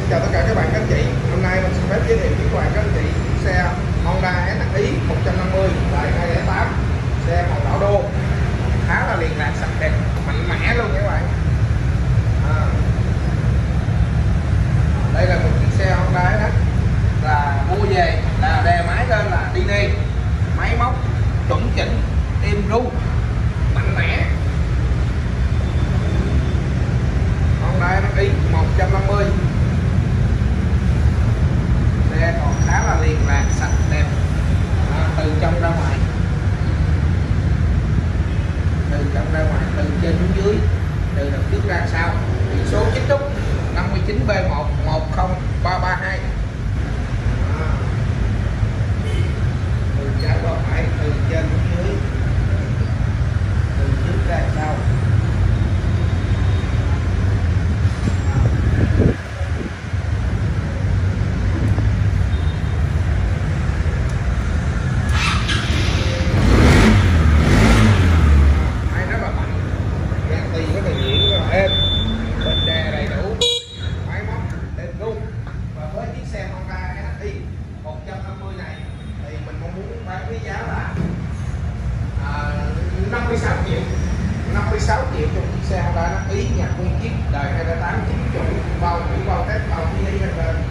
Chào tất cả các bạn, các anh chị. Hôm nay mình xin phép giới thiệu với các bạn, các anh chị chiếc xe Honda SXi 150 đời 2008, xe màu đỏ đô, khá là liền lạc, sạch đẹp, mạnh mẽ luôn các bạn. Đây là một chiếc xe Honda SX là mua về là đề máy lên là Dini, máy móc chuẩn chỉnh, êm ru, mạnh mẽ. Honda SXi 150, xe còn khá là liền lạc, sạch đẹp, từ trong ra ngoài, từ trên xuống dưới, từ đằng trước ra sau. Biển số chính thức 59B1 10332, từ trái qua phải, từ trên xuống dưới, từ trước ra sau. Êm, bên đè đầy đủ, máy móc êm ru. Và với chiếc xe Honda SXi 150 này thì mình mong muốn bán với giá là 56 triệu 56 triệu cho chiếc xe Honda SXi nhạc nguyên chiếc đời 2008 chính chủ, bao test bao